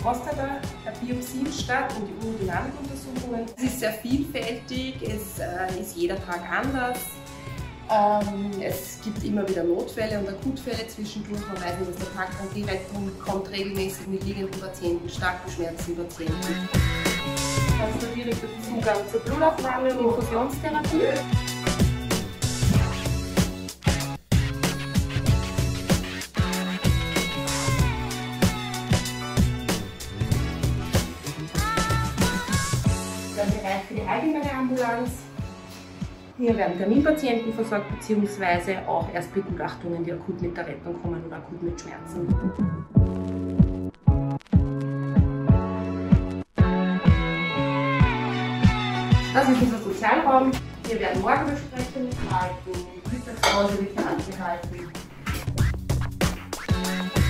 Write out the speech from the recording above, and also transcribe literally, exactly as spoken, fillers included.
Prostata, Biopsien statt und die Urodynamikuntersuchungen. Es ist sehr vielfältig, es äh, ist jeder Tag anders. Ähm, es gibt immer wieder Notfälle und Akutfälle zwischendurch. Man weiß nicht, dass der Tag dann direkt kommt, regelmäßig mit liegenden Patienten, stark beschmerzten Patienten. Also der direkte Zugang zur Blutaufnahme und Infusionstherapie. Der Bereich für die allgemeine Ambulanz. Hier werden Terminpatienten versorgt, beziehungsweise auch erst Begutachtungen, die akut mit der Rettung kommen oder akut mit Schmerzen. Das ist unser Sozialraum. Hier werden Morgenbesprechungen gehalten, Mittagspause wird gehalten.